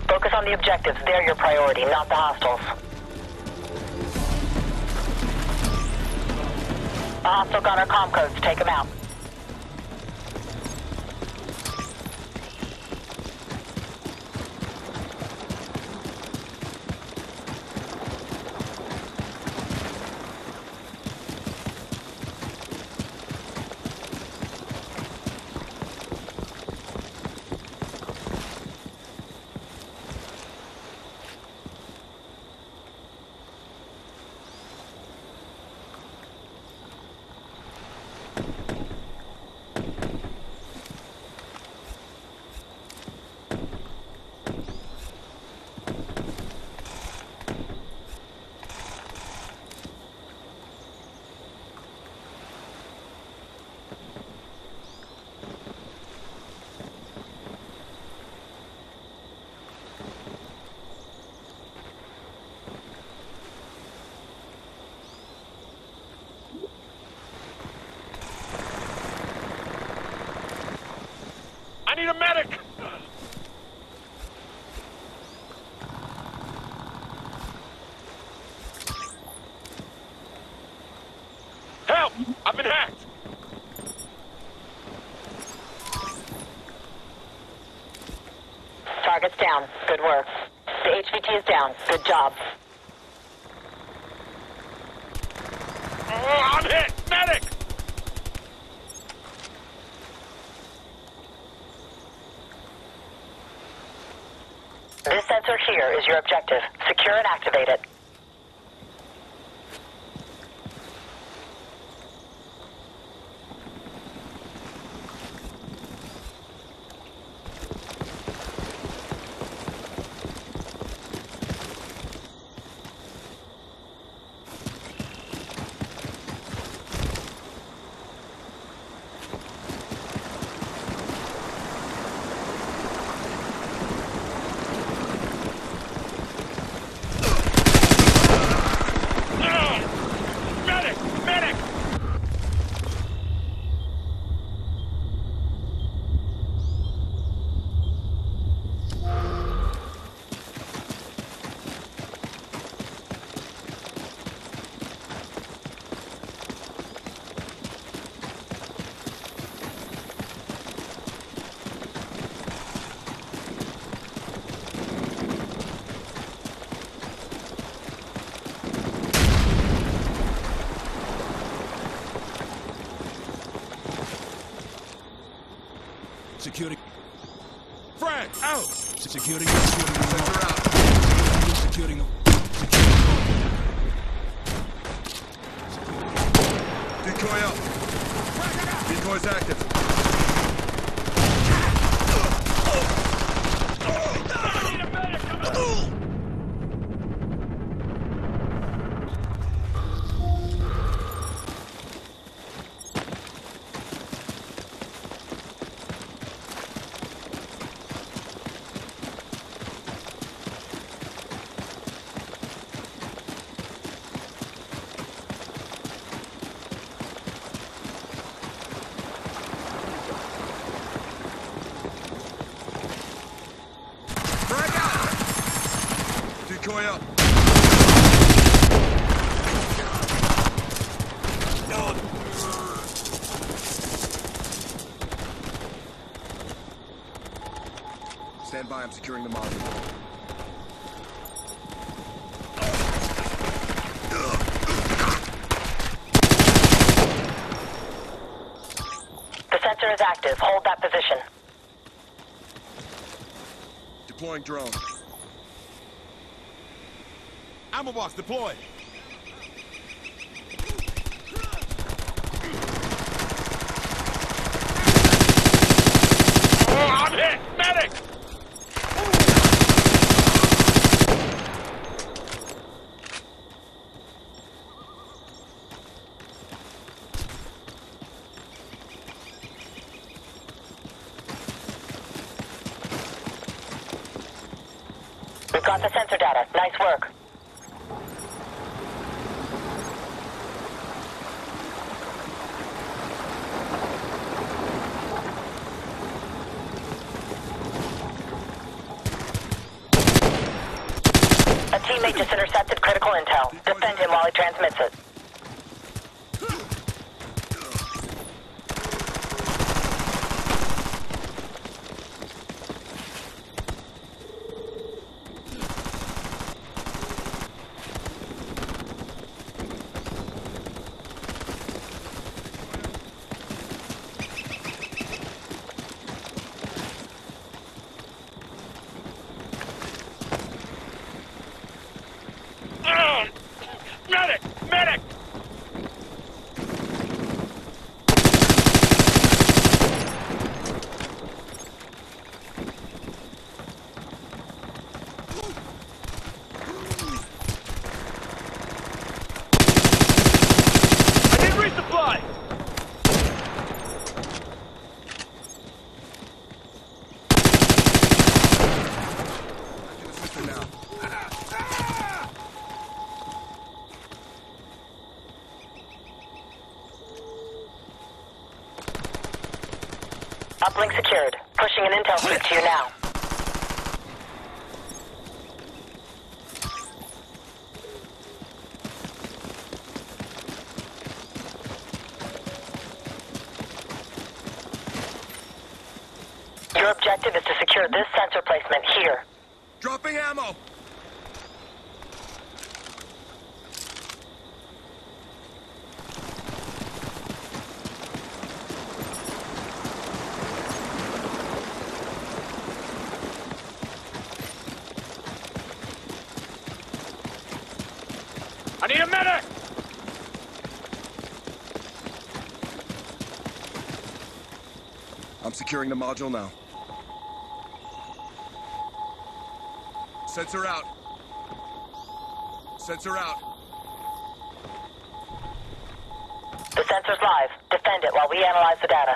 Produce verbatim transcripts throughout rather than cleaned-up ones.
Focus on the objectives. They're your priority, not the hostiles. A hostile got our comm codes. Take them out. I need a medic! Help! I've been hacked! Target's down. Good work. The H V T is down. Good job. Oh, I'm hit! Medic! This sensor here is your objective. Secure and activate it. Security. Frag, out! Securing. Securing. Sensor out. Securing. Securing. Decoy up. Decoy's active. I need a medic! Come on! Decoy up. Stand by, I'm securing the module. The sensor is active. Hold that position. Deploying drone. Ammo box deployed. Oh, I'm hit! Medic! We've got the sensor data. Nice work. teammate just intercepted critical intel. Defend him while he transmits it. Medic! Medic! I need resupply! To the system now. Uplink secured. Pushing an intel feed to you now. Your objective is to secure this sensor placement here. Dropping ammo! I need a medic! I'm securing the module now. Sensor out. Sensor out. The sensor's live. Defend it while we analyze the data.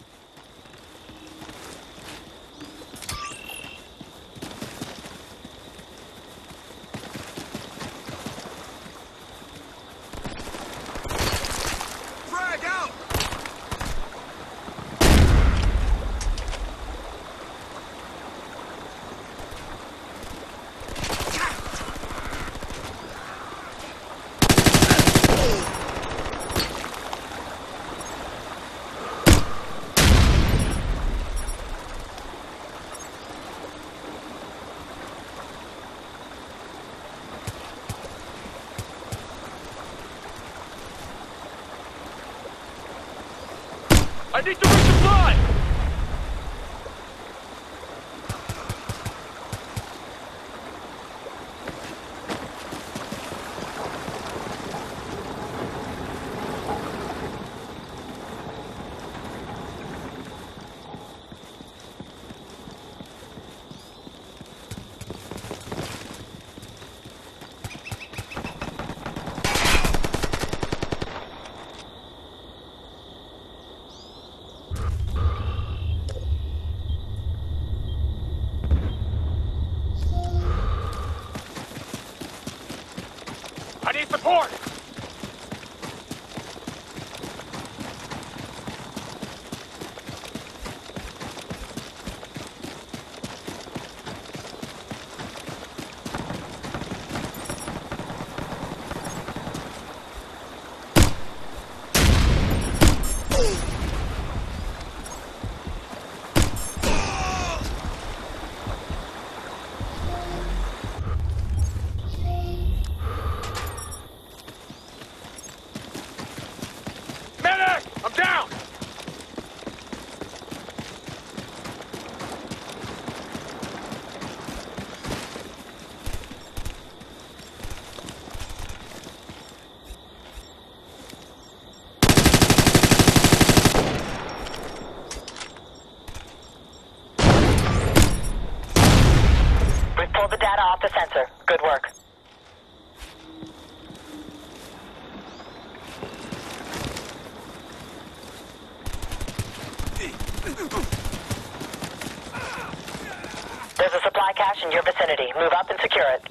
Frag out! I need to resupply! I need support! Medic! I'm down! We've pulled the data off the sensor. Good work. There's a supply cache in your vicinity. Move up and secure it.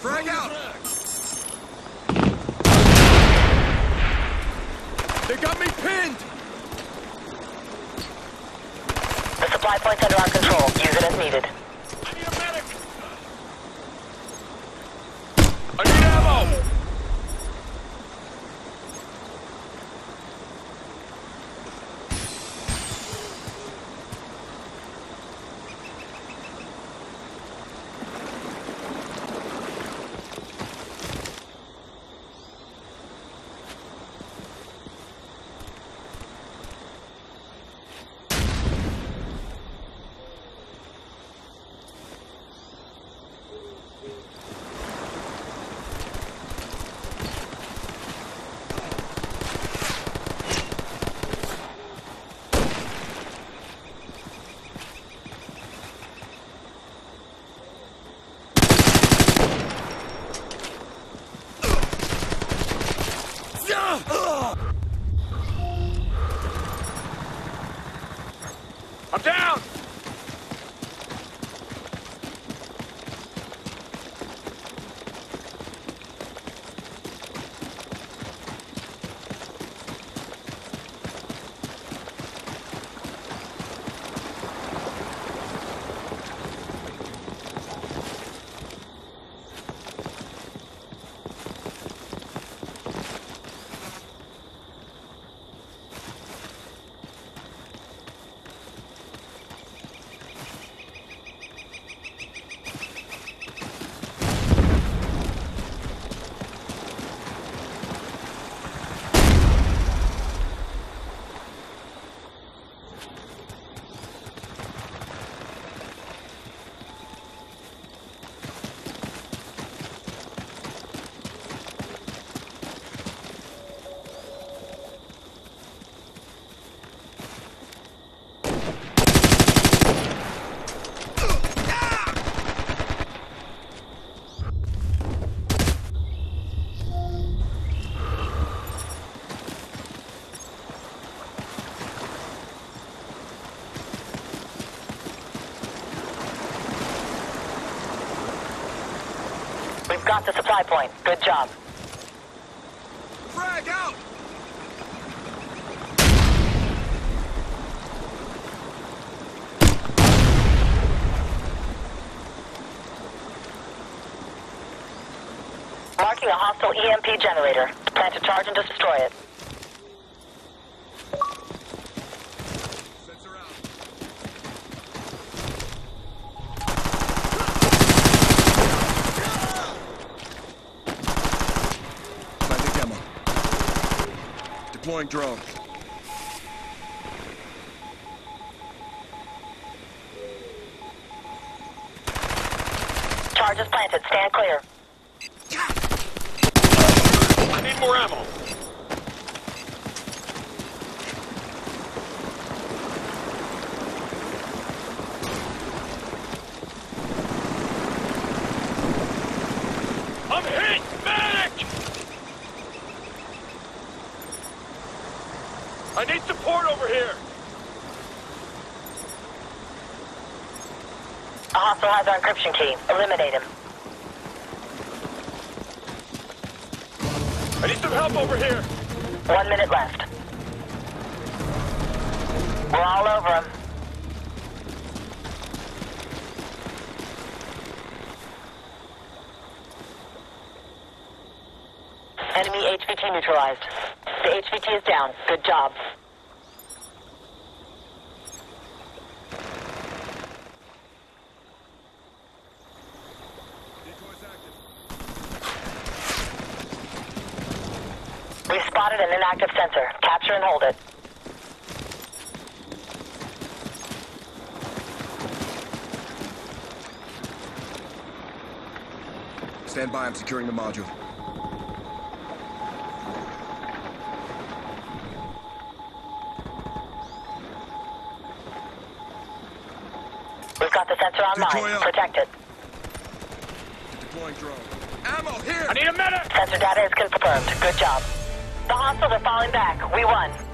Frag out! They got me pinned! The supply point's under our control. Use it as needed. I need a medic! I need ammo! I'm down! We've got the supply point. Good job. Frag out! Marking a hostile E M P generator. Plan to charge and destroy it. Sensor out. Planting demo. Deploying drone. Charge is planted. Stand clear. I need more ammo! I'm hit! Medic! I need support over here! A hostile has our encryption key. Eliminate him. I need some help over here! One minute left. We're all over him. Enemy H V T neutralized. The H V T is down. Good job. Decoys active. We've spotted an inactive sensor. Capture and hold it. Stand by, I'm securing the module. We've got the sensor online. Deploy up. Protect it. Deploying drone. Ammo, here! I need a medic! Sensor data is confirmed. Good job. The hostiles are falling back. We won.